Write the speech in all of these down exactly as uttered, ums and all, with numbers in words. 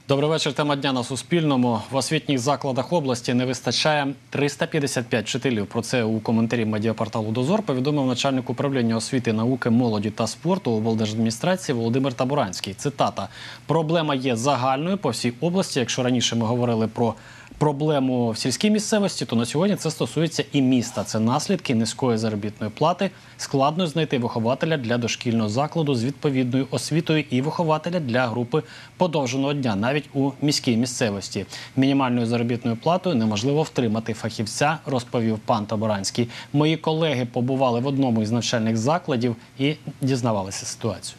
Добрий вечір. Тема дня на Суспільному. В освітніх закладах області не вистачає триста п'ятдесят п'ять вчителів. Про це у коментарі медіапорталу «Дозор» повідомив начальник управління освіти, науки, молоді та спорту облдержадміністрації Володимир Табуранський. Цитата. «Проблема є загальною по всій області. Якщо раніше ми говорили про проблему в сільській місцевості, то на сьогодні це стосується і міста. Це наслідки низької заробітної плати, складно знайти вихователя для дошкільного закладу з відповідною освітою і вихователя для групи подовженого дня, навіть у міській місцевості. Мінімальною заробітною платою неможливо втримати фахівця», розповів пан Табуранський. Мої колеги побували в одному із навчальних закладів і дізнавалися ситуацію.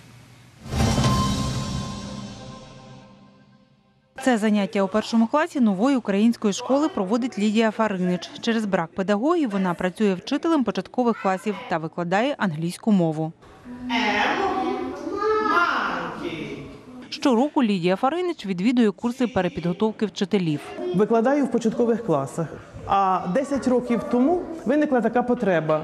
Це заняття у першому класі нової української школи проводить Лідія Фаринич. Через брак педагогів вона працює вчителем початкових класів та викладає англійську мову. Щороку Лідія Фаринич відвідує курси перепідготовки вчителів. Викладаю в початкових класах, а десять років тому виникла така потреба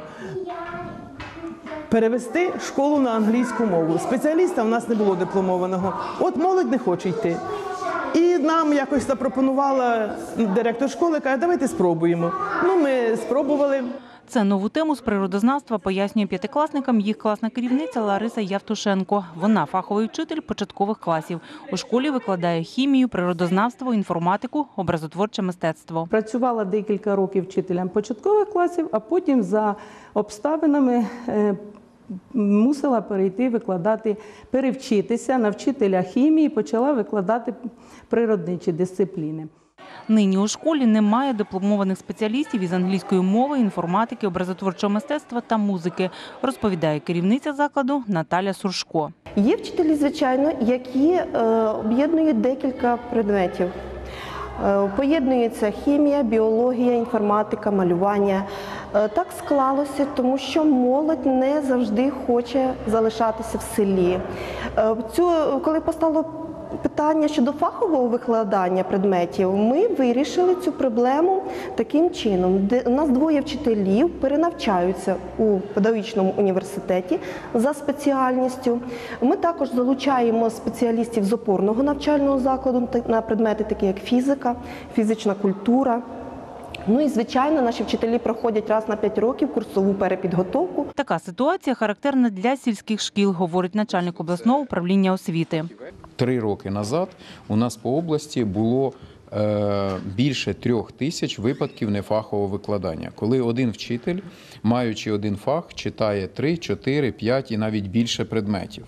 – перевести школу на англійську мову. Спеціаліста в нас не було дипломованого, от молодь не хоче йти. І нам якось запропонувала директор школи, каже, давайте спробуємо. Ну, ми спробували. Це нову тему з природознавства пояснює п'ятикласникам їх класна керівниця Лариса Явтушенко. Вона фаховий вчитель початкових класів. У школі викладає хімію, природознавство, інформатику, образотворче мистецтво. Працювала декілька років вчителем початкових класів, а потім за обставинами мусила перейти викладати, перевчитися на вчителя хімії, почала викладати природничі дисципліни. Нині у школі немає дипломованих спеціалістів із англійської мови, інформатики, образотворчого мистецтва та музики, розповідає керівниця закладу Наталя Суршко. Є вчителі, звичайно, які е, об'єднують декілька предметів. Е, поєднується хімія, біологія, інформатика, малювання. Е, так склалося, тому що молодь не завжди хоче залишатися в селі. Е, цю, коли постало питання щодо фахового викладання предметів, ми вирішили цю проблему таким чином. У нас двоє вчителів перенавчаються у педагогічному університеті за спеціальністю. Ми також залучаємо спеціалістів з опорного навчального закладу на предмети, такі як фізика, фізична культура. Ну і, звичайно, наші вчителі проходять раз на п'ять років курсову перепідготовку. Така ситуація характерна для сільських шкіл, говорить начальник обласного управління освіти. Три роки назад у нас по області було е, більше трьох тисяч випадків нефахового викладання, коли один вчитель, маючи один фах, читає три, чотири, п'ять і навіть більше предметів.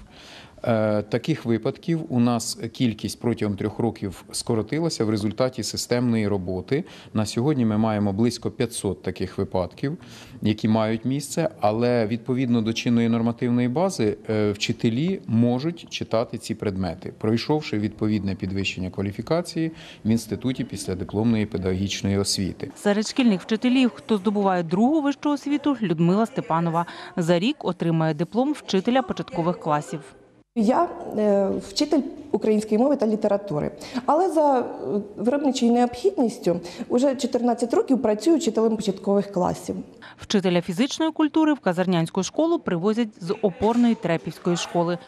Таких випадків у нас кількість протягом трьох років скоротилася в результаті системної роботи. На сьогодні ми маємо близько п'ятсот таких випадків, які мають місце, але відповідно до чинної нормативної бази вчителі можуть читати ці предмети, пройшовши відповідне підвищення кваліфікації в Інституті післядипломної педагогічної освіти. Серед шкільних вчителів, хто здобуває другу вищу освіту, Людмила Степанова. За рік отримає диплом вчителя початкових класів. Я е, вчитель української мови та літератури, але за виробничою необхідністю вже чотирнадцять років працюю вчителем початкових класів. Вчителя фізичної культури в Казарнянську школу привозять з опорної Трепівської школи.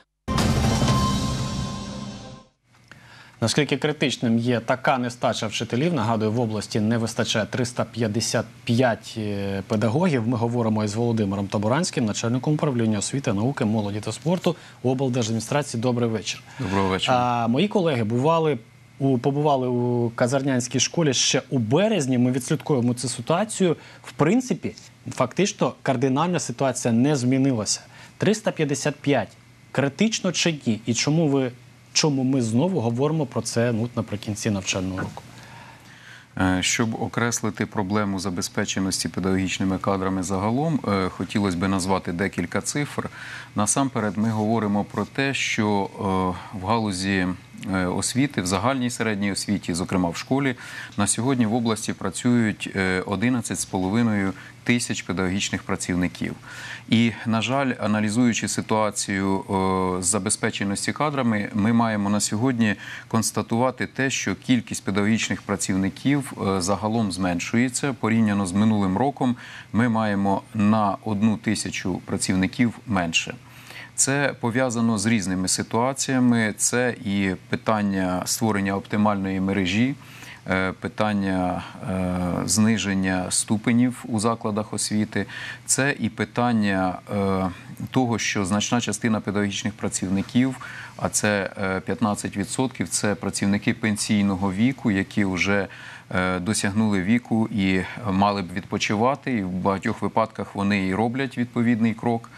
Наскільки критичним є така нестача вчителів, нагадую, в області не вистачає триста п'ятдесят п'ять педагогів. Ми говоримо із Володимиром Табуранським, начальником управління освіти, науки, молоді та спорту облдержадміністрації. Добрий вечір. Доброго вечора. А, мої колеги бували, у, побували у Казарнянській школі ще у березні. Ми відслідкуємо цю ситуацію. В принципі, фактично, кардинальна ситуація не змінилася. триста п'ятдесят п'ять. Критично чи ні? І чому ви... Чому ми знову говоримо про це ну, наприкінці навчального року? Щоб окреслити проблему забезпеченості педагогічними кадрами загалом, хотілося б назвати декілька цифр. Насамперед ми говоримо про те, що в галузі освіти, в загальній середній освіті, зокрема в школі, на сьогодні в області працюють одинадцять з половиною тисяч педагогічних працівників. І, на жаль, аналізуючи ситуацію з забезпеченості кадрами, ми маємо на сьогодні констатувати те, що кількість педагогічних працівників загалом зменшується. Порівняно з минулим роком ми маємо на одну тисячу працівників менше. Це пов'язано з різними ситуаціями. Це і питання створення оптимальної мережі, питання зниження ступенів у закладах освіти, це і питання того, що значна частина педагогічних працівників, а це п'ятнадцять відсотків, це працівники пенсійного віку, які вже досягнули віку і мали б відпочивати, і в багатьох випадках вони і роблять відповідний крок.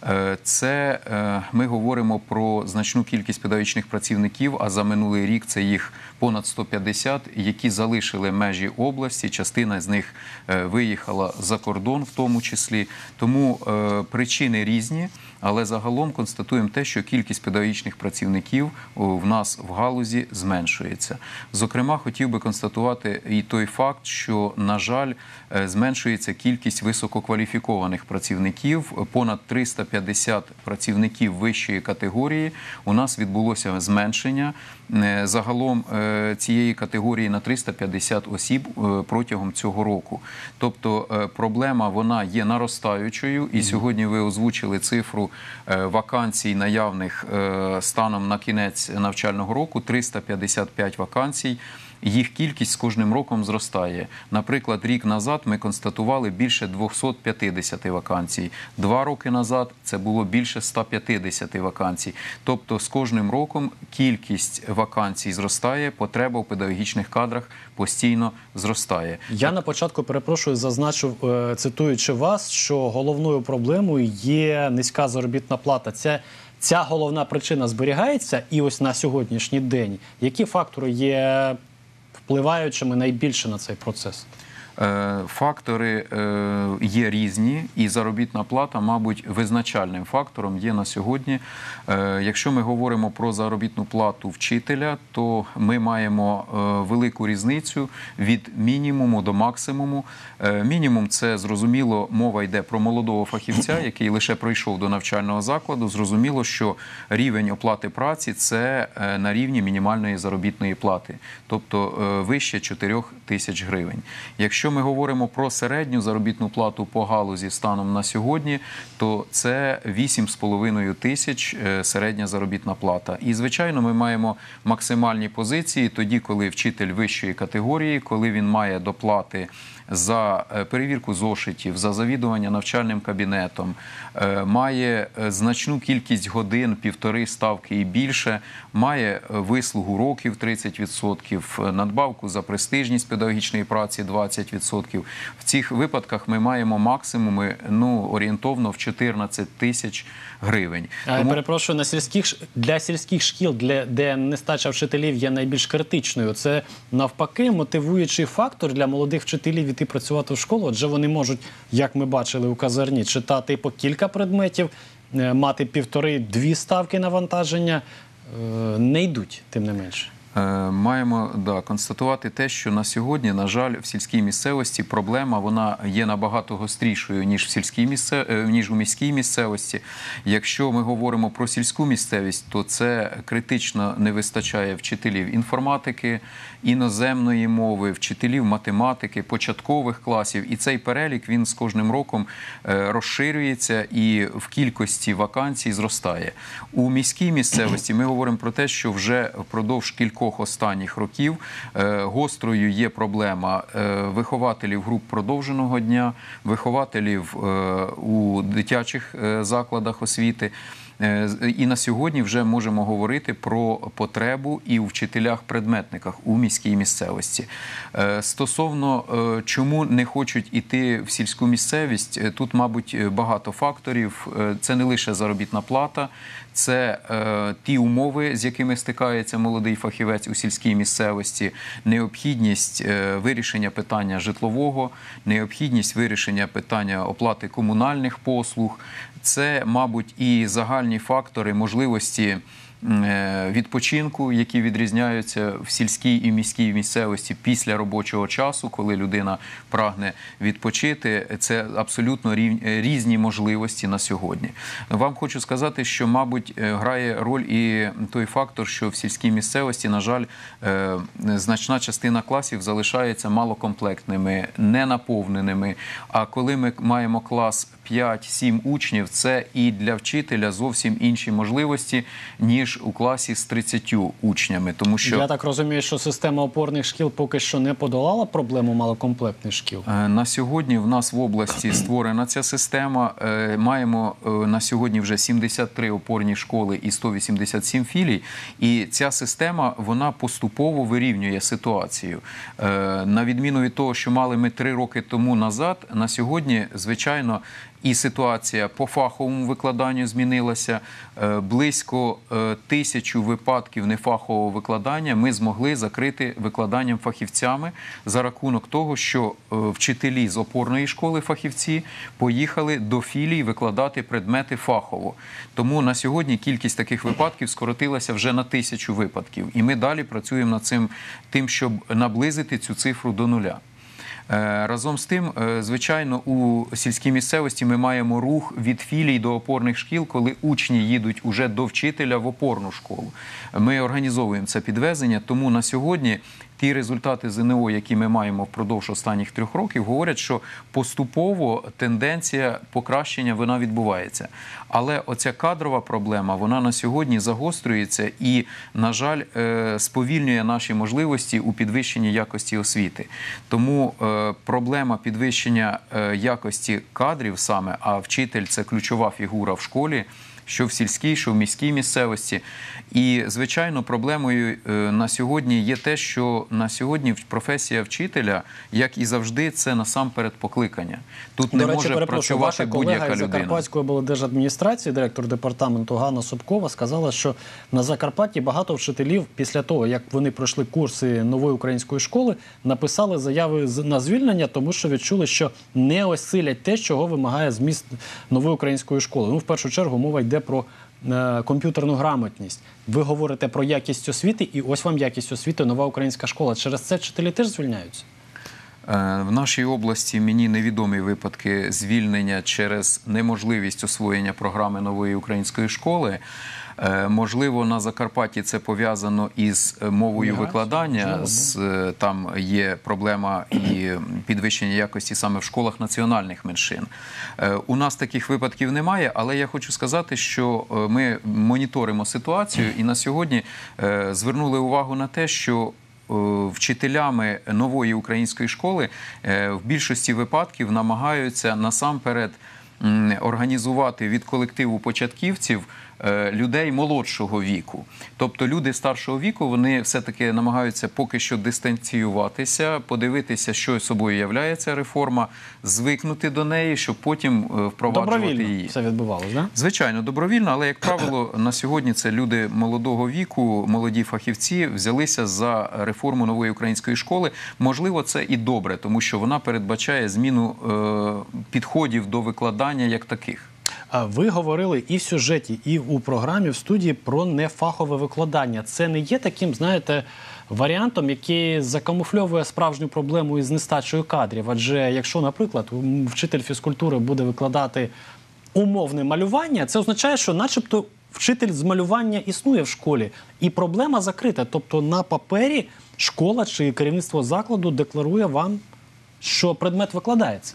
Це ми говоримо про значну кількість педагогічних працівників, а за минулий рік це їх понад сто п'ятдесят, які залишили межі області, частина з них виїхала за кордон в тому числі. Тому причини різні, але загалом констатуємо те, що кількість педагогічних працівників в нас в галузі зменшується. Зокрема, хотів би констатувати і той факт, що, на жаль, зменшується кількість висококваліфікованих працівників, понад триста п'ятдесят працівників вищої категорії. У нас відбулося зменшення загалом цієї категорії на триста п'ятдесят осіб протягом цього року. Тобто проблема, вона є наростаючою, і сьогодні ви озвучили цифру вакансій наявних станом на кінець навчального року – триста п'ятдесят п'ять вакансій. Їх кількість з кожним роком зростає. Наприклад, рік назад ми констатували більше двохсот п'ятдесят вакансій. Два роки назад це було більше ста п'ятдесят вакансій. Тобто з кожним роком кількість вакансій зростає, потреба в педагогічних кадрах постійно зростає. Я на початку, перепрошую, зазначив, цитуючи вас, що головною проблемою є низька заробітна плата. Це Ця головна причина зберігається, і ось на сьогоднішній день які фактори є впливаючими найбільше на цей процес? Фактори є різні, і заробітна плата, мабуть, визначальним фактором є на сьогодні. Якщо ми говоримо про заробітну плату вчителя, то ми маємо велику різницю від мінімуму до максимуму. Мінімум – це, зрозуміло, мова йде про молодого фахівця, який лише прийшов до навчального закладу. Зрозуміло, що рівень оплати праці – це на рівні мінімальної заробітної плати, тобто вище чотирьох тисяч гривень. Якщо Якщо ми говоримо про середню заробітну плату по галузі станом на сьогодні, то це вісім з половиною тисяч середня заробітна плата. І, звичайно, ми маємо максимальні позиції тоді, коли вчитель вищої категорії, коли він має доплати за перевірку зошитів, за завідування навчальним кабінетом, має значну кількість годин, півтори ставки і більше, має вислугу років тридцять відсотків, надбавку за престижність педагогічної праці двадцять відсотків. В цих випадках ми маємо максимуми, ну, орієнтовно в чотирнадцять тисяч гривень. Тому... Перепрошую, на сільських, для сільських шкіл, для, де нестача вчителів є найбільш критичною, це навпаки мотивуючий фактор для молодих вчителів іти працювати в школу, адже вони можуть, як ми бачили у казарні, читати по кілька предметів, мати півтори-дві ставки навантаження, не йдуть, тим не менше. Маємо да, констатувати те, що на сьогодні, на жаль, в сільській місцевості проблема вона є набагато гострішою, ніж, в сільській місцев... ніж у міській місцевості. Якщо ми говоримо про сільську місцевість, то це критично не вистачає вчителів інформатики, іноземної мови, вчителів математики, початкових класів. І цей перелік, він з кожним роком розширюється і в кількості вакансій зростає. У міській місцевості ми говоримо про те, що вже впродовж кількох останніх років гострою є проблема вихователів груп продовженого дня, вихователів у дитячих закладах освіти. І на сьогодні вже можемо говорити про потребу і у вчителях-предметниках у міській місцевості. Стосовно чому не хочуть іти в сільську місцевість, тут, мабуть, багато факторів. Це не лише заробітна плата, це е, ті умови, з якими стикається молодий фахівець у сільській місцевості, необхідність е, вирішення питання житлового, необхідність вирішення питання оплати комунальних послуг. Це, мабуть, і загальні фактори можливості відпочинку, які відрізняються в сільській і міській місцевості після робочого часу, коли людина прагне відпочити. Це абсолютно різні можливості на сьогодні. Вам хочу сказати, що, мабуть, грає роль і той фактор, що в сільській місцевості, на жаль, значна частина класів залишається малокомплектними, ненаповненими. А коли ми маємо клас п'ять-сім учнів, це і для вчителя зовсім інші можливості, ніж у класі з тридцятьма учнями. Тому що... Я так розумію, що система опорних шкіл поки що не подолала проблему малокомплектних шкіл? На сьогодні в нас в області створена ця система. Маємо на сьогодні вже сімдесят три опорні школи і сто вісімдесят сім філій. І ця система, вона поступово вирівнює ситуацію. На відміну від того, що мали ми три роки тому назад, на сьогодні, звичайно, і ситуація по фаховому викладанню змінилася. Близько тисячу випадків нефахового викладання ми змогли закрити викладанням фахівцями за рахунок того, що вчителі з опорної школи фахівці поїхали до філій викладати предмети фахово. Тому на сьогодні кількість таких випадків скоротилася вже на тисячу випадків. І ми далі працюємо над цим, тим, щоб наблизити цю цифру до нуля. Разом з тим, звичайно, у сільській місцевості ми маємо рух від філій до опорних шкіл, коли учні їдуть уже до вчителя в опорну школу. Ми організовуємо це підвезення, тому на сьогодні ті результати ЗНО, які ми маємо впродовж останніх трьох років, говорять, що поступово тенденція покращення вона відбувається. Але оця кадрова проблема, вона на сьогодні загострюється і, на жаль, сповільнює наші можливості у підвищенні якості освіти. Тому проблема підвищення якості кадрів саме, а вчитель – це ключова фігура в школі, що в сільській, що в міській місцевості. І, звичайно, проблемою на сьогодні є те, що на сьогодні професія вчителя, як і завжди, це насамперед покликання. Тут не може працювати будь-яка людина. Із Закарпатської облдержадміністрації, директор департаменту Ганна Собкова, сказала, що на Закарпатті багато вчителів після того, як вони пройшли курси нової української школи, написали заяви на звільнення, тому що відчули, що не осилять те, чого вимагає зміст нової української школи. Ну, в першу чергу, мова йде про е, комп'ютерну грамотність. Ви говорите про якість освіти, і ось вам якість освіти, нова українська школа. Через це вчителі теж звільняються? В нашій області мені невідомі випадки звільнення через неможливість освоєння програми нової української школи. Можливо, на Закарпатті це пов'язано із мовою викладання, з, там є проблема і підвищення якості саме в школах національних меншин. У нас таких випадків немає, але я хочу сказати, що ми моніторимо ситуацію і на сьогодні звернули увагу на те, що вчителями нової української школи в більшості випадків намагаються насамперед організувати від колективу початківців людей молодшого віку. Тобто люди старшого віку, вони все-таки намагаються поки що дистанціюватися, подивитися, що собою являє ця реформа, звикнути до неї, щоб потім впроваджувати її. Добровільно все відбувалося, так? Звичайно, добровільно, але, як правило, на сьогодні це люди молодого віку, молоді фахівці взялися за реформу нової української школи. Можливо, це і добре, тому що вона передбачає зміну е, підходів до викладання як таких. Ви говорили і в сюжеті, і у програмі, в студії про нефахове викладання. Це не є таким, знаєте, варіантом, який закамуфльовує справжню проблему із нестачею кадрів. Адже якщо, наприклад, вчитель фізкультури буде викладати умовне малювання, це означає, що начебто вчитель з малювання існує в школі. І проблема закрита. Тобто на папері школа чи керівництво закладу декларує вам, що предмет викладається.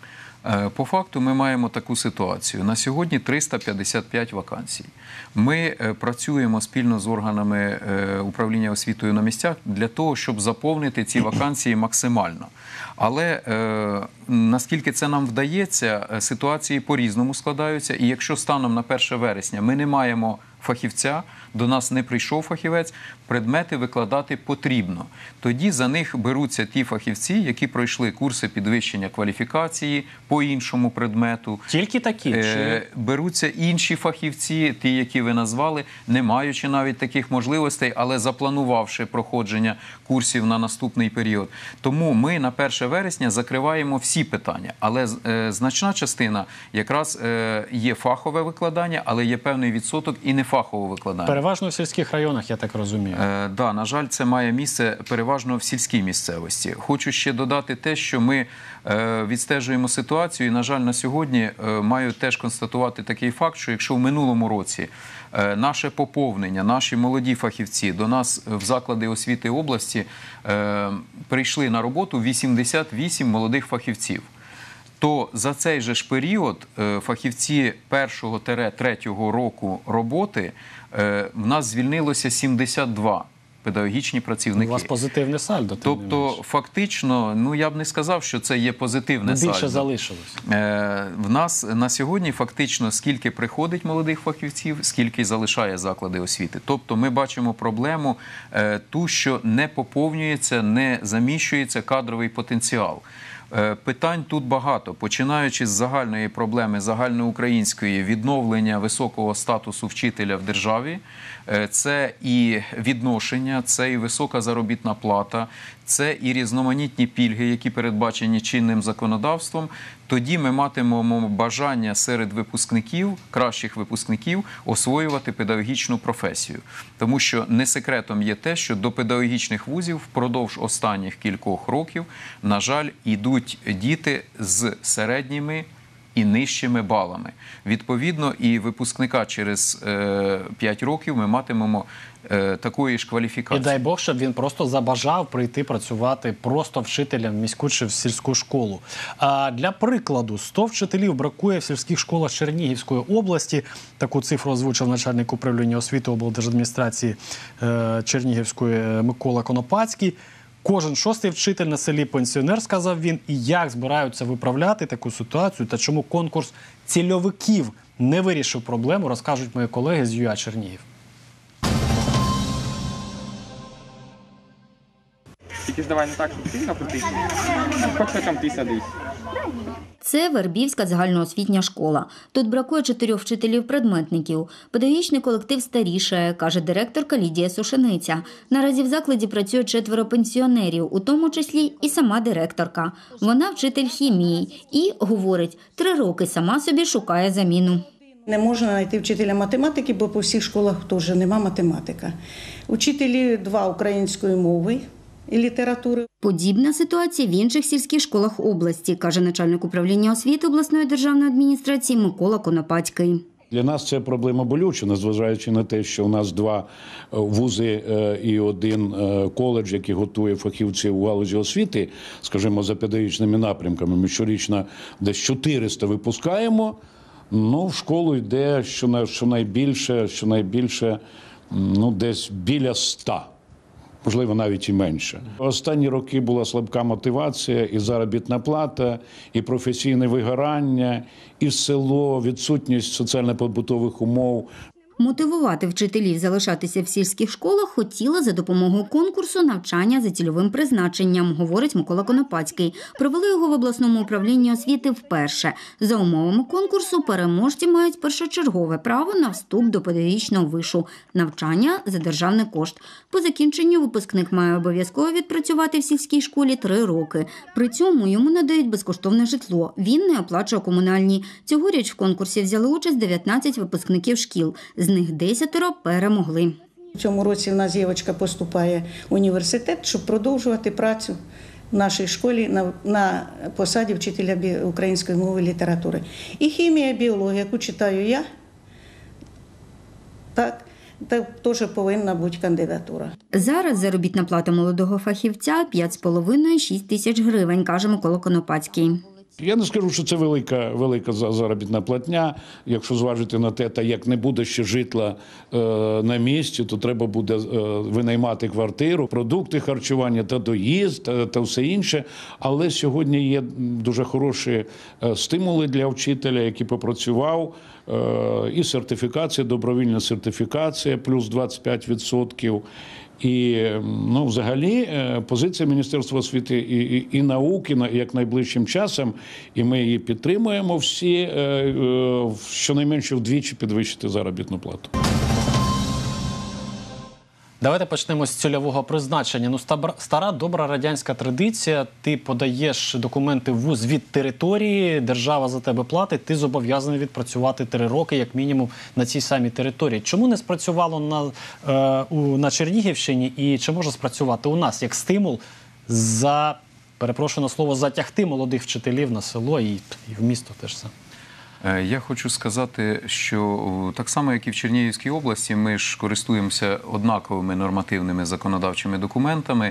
По факту ми маємо таку ситуацію. На сьогодні триста п'ятдесят п'ять вакансій. Ми працюємо спільно з органами управління освітою на місцях для того, щоб заповнити ці вакансії максимально. Але наскільки це нам вдається, ситуації по-різному складаються. І якщо станом на перше вересня ми не маємо фахівця, до нас не прийшов фахівець, предмети викладати потрібно. Тоді за них беруться ті фахівці, які пройшли курси підвищення кваліфікації по іншому предмету. Тільки такі? Чи... Беруться інші фахівці, ті, які ви назвали, не маючи навіть таких можливостей, але запланувавши проходження курсів на наступний період. Тому ми на перше вересня закриваємо всі питання. Але е, значна частина якраз е, є фахове викладання, але є певний відсоток і не нефахового викладання. Переважно в сільських районах, я так розумію. Е, да, на жаль, це має місце переважно в сільській місцевості. Хочу ще додати те, що ми е, відстежуємо ситуацію, і, на жаль, на сьогодні е, маю теж констатувати такий факт, що якщо в минулому році е, наше поповнення, наші молоді фахівці до нас в заклади освіти області е, прийшли на роботу вісімдесят вісім молодих фахівців, то за цей же ж період е, фахівці першого-третього року роботи е, в нас звільнилося сімдесят два педагогічні працівники. У вас позитивне сальдо. тим не Тобто, менше. фактично, ну я б не сказав, що це є позитивне Більше сальдо. залишилось. Е, в нас на сьогодні фактично скільки приходить молодих фахівців, скільки залишає заклади освіти. Тобто ми бачимо проблему е, ту, що не поповнюється, не заміщується кадровий потенціал. Е, Питань тут багато, починаючи з загальної проблеми, загальноукраїнської, відновлення високого статусу вчителя в державі. Е, Це і відношення, це і висока заробітна плата, це і різноманітні пільги, які передбачені чинним законодавством. Тоді ми матимемо бажання серед випускників, кращих випускників, освоювати педагогічну професію. Тому що не секретом є те, що до педагогічних вузів впродовж останніх кількох років, на жаль, йдуть діти з середніми і нижчими балами. Відповідно, і випускника через е, п'ять років ми матимемо е, такої ж І кваліфікації. дай Бог, щоб він просто забажав прийти працювати просто вчителем в міську чи в сільську школу. А для прикладу, сто вчителів бракує в сільських школах Чернігівської області. Таку цифру озвучив начальник управління освіти облдержадміністрації е, Чернігівської Микола Конопацький. Кожен шостий вчитель на селі пенсіонер, сказав він. І як збираються виправляти таку ситуацію та чому конкурс цільовиків не вирішив проблему, розкажуть мої колеги з ЮА Чернігів. Тільки ж давай не так, щоб сильно крутити. Поки там ти садись. Це Вербівська загальноосвітня школа. Тут бракує чотирьох вчителів-предметників. Педагогічний колектив старішає, каже директорка Лідія Сушениця. Наразі в закладі працює четверо пенсіонерів, у тому числі і сама директорка. Вона вчитель хімії і, говорить, три роки сама собі шукає заміну. Не можна знайти вчителя математики, бо по всіх школах теж нема математика. Учителі два української мови і літератури. Подібна ситуація в інших сільських школах області, каже начальник управління освіти обласної державної адміністрації Микола Конопацький. Для нас це проблема болюча, незважаючи на те, що у нас два вузи і один коледж, який готує фахівців у галузі освіти, скажімо, за педагогічними напрямками. Ми щорічно десь чотириста випускаємо, ну, в школу йде щонайбільше, щонайбільше, ну, десь біля ста. Можливо, навіть і менше. Останні роки була слабка мотивація, і заробітна плата, і професійне вигорання, і село, відсутність соціально-побутових умов. Мотивувати вчителів залишатися в сільських школах хотіла за допомогою конкурсу навчання за цільовим призначенням, говорить Микола Конопацький. Провели його в обласному управлінні освіти вперше. За умовами конкурсу переможці мають першочергове право на вступ до педагогічного вишу, навчання за державний кошт. По закінченню випускник має обов'язково відпрацювати в сільській школі три роки. При цьому йому надають безкоштовне житло. Він не оплачує комунальні. Цьогоріч в конкурсі взяли участь дев'ятнадцять випускників шкіл. З них десятеро перемогли. В цьому році в нас дівчинка поступає в університет, щоб продовжувати працю в нашій школі на, на посаді вчителя бі... української мови і літератури. І хімія, біологія, яку читаю я, так, так теж повинна бути кандидатура. Зараз заробітна плата молодого фахівця п'ять з половиною - шість тисяч гривень, каже Микола Конопацький. Я не скажу, що це велика, велика заробітна платня. Якщо зважити на те, та як не буде ще житла е, на місці, то треба буде е, винаймати квартиру, продукти харчування та доїзд та, та все інше. Але сьогодні є дуже хороші е, стимули для вчителя, який попрацював. Е, і сертифікація, добровільна сертифікація, плюс двадцять п'ять відсотків. І, ну, взагалі, позиція Міністерства освіти і, і, і науки як найближчим часом, і ми її підтримуємо всі, щонайменше вдвічі підвищити заробітну плату. Давайте почнемо з цільового призначення. Ну, стара добра радянська традиція. Ти подаєш документи в вуз від території, держава за тебе платить, ти зобов'язаний відпрацювати три роки, як мінімум, на цій самій території. Чому не спрацювало на, е, у, на Чернігівщині і чи може спрацювати у нас як стимул за, перепрошую на слово, затягти молодих вчителів на село і, і в місто теж саме? Я хочу сказати, що так само, як і в Чернігівській області, ми ж користуємося однаковими нормативними законодавчими документами.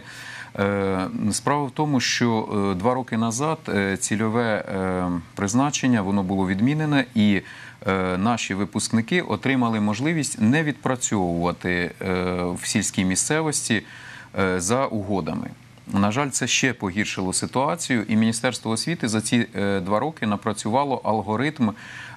Справа в тому, що два роки назад цільове призначення, воно було відмінене, і наші випускники отримали можливість не відпрацьовувати в сільській місцевості за угодами. На жаль, це ще погіршило ситуацію, і Міністерство освіти за ці два роки напрацювало алгоритм,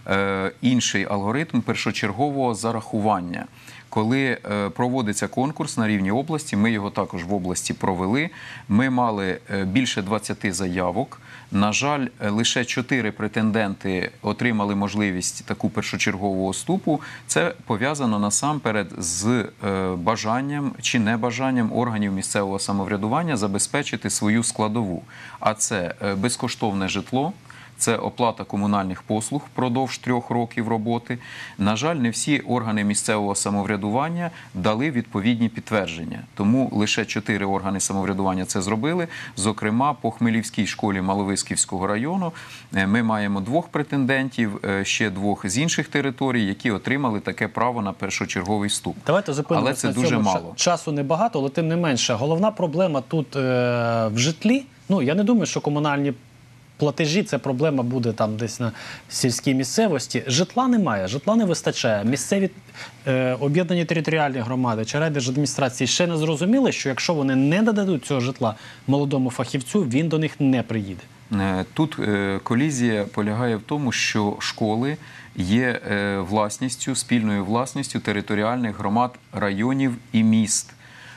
інший алгоритм першочергового зарахування. Коли проводиться конкурс на рівні області, ми його також в області провели, ми мали більше двадцяти заявок. На жаль, лише чотири претенденти отримали можливість таку першочергового вступу. Це пов'язано насамперед з бажанням чи небажанням органів місцевого самоврядування забезпечити свою складову. А це безкоштовне житло, це оплата комунальних послуг впродовж трьох років роботи. На жаль, не всі органи місцевого самоврядування дали відповідні підтвердження. Тому лише чотири органи самоврядування це зробили. Зокрема, по Хмелівській школі Маловисківського району ми маємо двох претендентів, ще двох з інших територій, які отримали таке право на першочерговий вступ. Давайте зупинимося. Але це на дуже цьому. мало. Часу небагато, але тим не менше. Головна проблема тут е, в житлі. Ну, я не думаю, що комунальні платежі, це проблема буде там десь на сільській місцевості. Житла немає, житла не вистачає. Місцеві е, об'єднані територіальні громади чи райдержадміністрації ще не зрозуміли, що якщо вони не дадуть цього житла молодому фахівцю, він до них не приїде. Тут е, колізія полягає в тому, що школи є е, власністю, спільною власністю територіальних громад, районів і міст.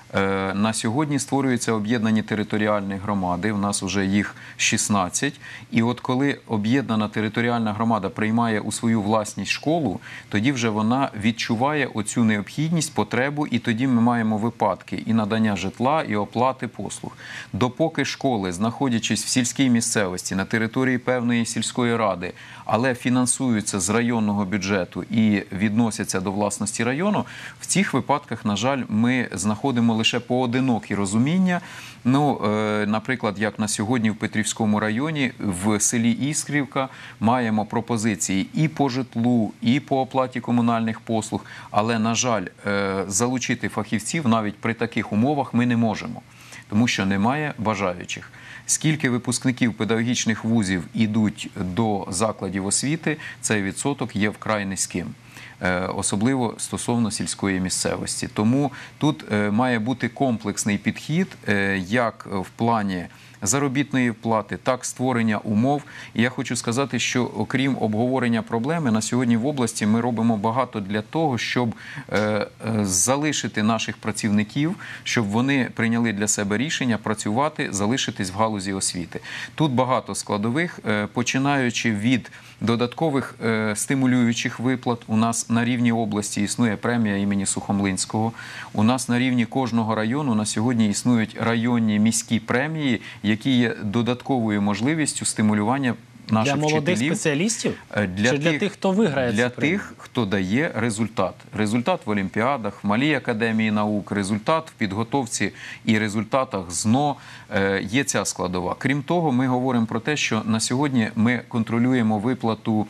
На сьогодні створюються об'єднані територіальні громади, у нас вже їх шістнадцять. І от коли об'єднана територіальна громада приймає у свою власність школу, тоді вже вона відчуває оцю необхідність, потребу, і тоді ми маємо випадки і надання житла, і оплати послуг. Допоки школи, знаходячись в сільській місцевості, на території певної сільської ради, але фінансуються з районного бюджету і відносяться до власності району, в цих випадках, на жаль, ми знаходимо лише поодинокі розуміння. Ну, е, наприклад, як на сьогодні в Петрівському районі, в селі Іскрівка маємо пропозиції і по житлу, і по оплаті комунальних послуг, але, на жаль, е, залучити фахівців навіть при таких умовах ми не можемо, тому що немає бажаючих. Скільки випускників педагогічних вузів ідуть до закладів освіти, цей відсоток є вкрай низьким. Особливо стосовно сільської місцевості. Тому тут має бути комплексний підхід, як в плані заробітної плати, так створення умов. І я хочу сказати, що окрім обговорення проблеми, на сьогодні в області ми робимо багато для того, щоб е, залишити наших працівників, щоб вони прийняли для себе рішення працювати, залишитись в галузі освіти. Тут багато складових, е, починаючи від додаткових е, стимулюючих виплат. У нас на рівні області існує премія імені Сухомлинського. У нас на рівні кожного району на сьогодні існують районні міські премії, які є додатковою можливістю стимулювання наших для молодих вчителів, спеціалістів? для Чи тих, для тих, хто виграє для цю премію? тих, хто дає результат. Результат в олімпіадах, в Малій академії наук, результат в підготовці і результатах ЗНО. Є ця складова. Крім того, ми говоримо про те, що на сьогодні ми контролюємо виплату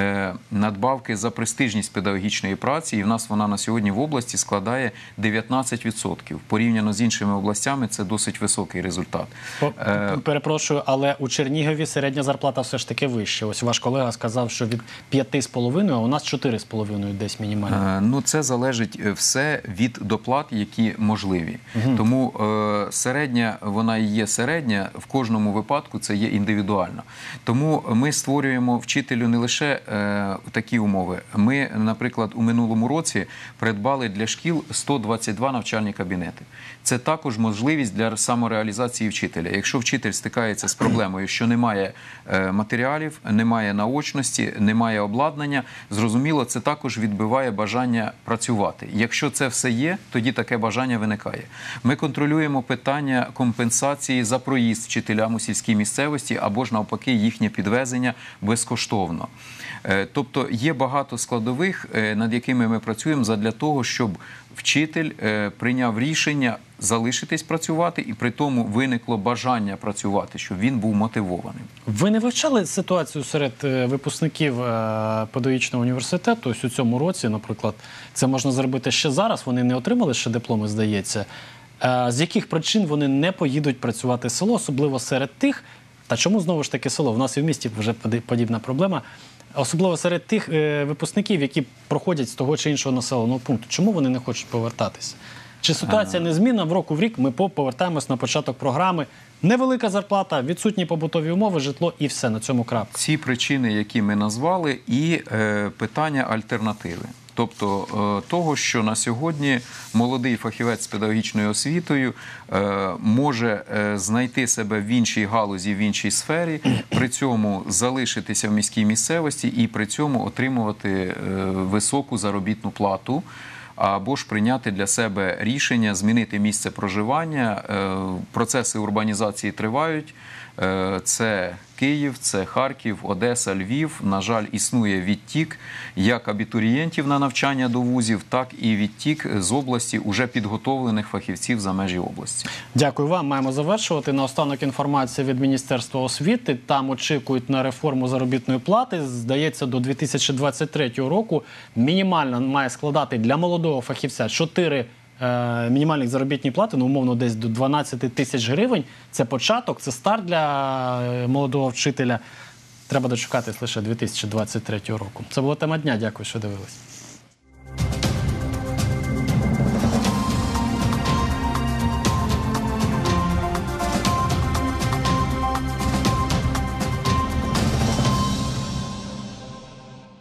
надбавки за престижність педагогічної праці, і в нас вона на сьогодні в області складає дев'ятнадцять відсотків. Порівняно з іншими областями це досить високий результат. Перепрошую, але у Чернігові середня зарплата все ж таки вища. Ось ваш колега сказав, що від п'яти з половиною, а у нас чотири з половиною десь мінімально. Ну, це залежить все від доплат, які можливі. Угу. Тому е, середня, вона і є середня, в кожному випадку це є індивідуально. Тому ми створюємо вчителю не лише е, такі умови. Ми, наприклад, у минулому році придбали для шкіл сто двадцять два навчальні кабінети. Це також можливість для самореалізації вчителя. Якщо вчитель стикається з проблемою, що немає е, матеріалів, матеріалів, немає наочності, немає обладнання. Зрозуміло, це також відбиває бажання працювати. Якщо це все є, тоді таке бажання виникає. Ми контролюємо питання компенсації за проїзд вчителям у сільській місцевості або ж навпаки їхнє підвезення безкоштовно. Тобто є багато складових, над якими ми працюємо задля того, щоб вчитель прийняв рішення залишитись працювати і при тому виникло бажання працювати, щоб він був мотивованим. Ви не вивчали ситуацію серед випускників педагогічного університету? Ось у цьому році, наприклад, це можна зробити ще зараз, вони не отримали ще дипломи, здається. З яких причин вони не поїдуть працювати в село, особливо серед тих, та чому знову ж таки село? В нас і в місті вже подібна проблема. Особливо серед тих е, випускників, які проходять з того чи іншого населеного пункту. Чому вони не хочуть повертатися? Чи ситуація незмінна в року в рік? Ми повертаємось на початок програми. Невелика зарплата, відсутні побутові умови, житло і все, на цьому крапка. Ці причини, які ми назвали, і е, питання альтернативи. Тобто е, того, що на сьогодні молодий фахівець з педагогічною освітою е, може е, знайти себе в іншій галузі, в іншій сфері, при цьому залишитися в міській місцевості і при цьому отримувати е, високу заробітну плату, або ж прийняти для себе рішення, змінити місце проживання. Е, процеси урбанізації тривають. Е, це Київ, це Харків, Одеса, Львів. На жаль, існує відтік як абітурієнтів на навчання до вузів, так і відтік з області уже підготовлених фахівців за межі області. Дякую вам. Маємо завершувати. Наостанок інформація від Міністерства освіти. Там очікують на реформу заробітної плати. Здається, до дві тисячі двадцять третього року мінімально має складати для молодого фахівця чотири мінімальних заробітні плати, ну, умовно, десь до дванадцяти тисяч гривень. Це початок, це старт для молодого вчителя. Треба дочекатись лише дві тисячі двадцять третього року. Це була тема дня. Дякую, що дивились.